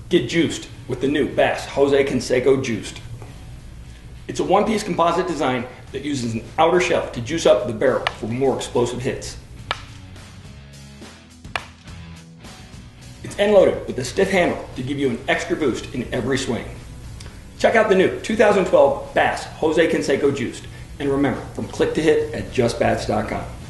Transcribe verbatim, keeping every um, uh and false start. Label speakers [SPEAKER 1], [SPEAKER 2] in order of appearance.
[SPEAKER 1] Get juiced with the new Bass Jose Canseco Juiced. It's a one-piece composite design that uses an outer shell to juice up the barrel for more explosive hits. It's end-loaded with a stiff handle to give you an extra boost in every swing. Check out the new two thousand twelve Bass Jose Canseco Juiced, and remember, from click to hit at Just Bats dot com.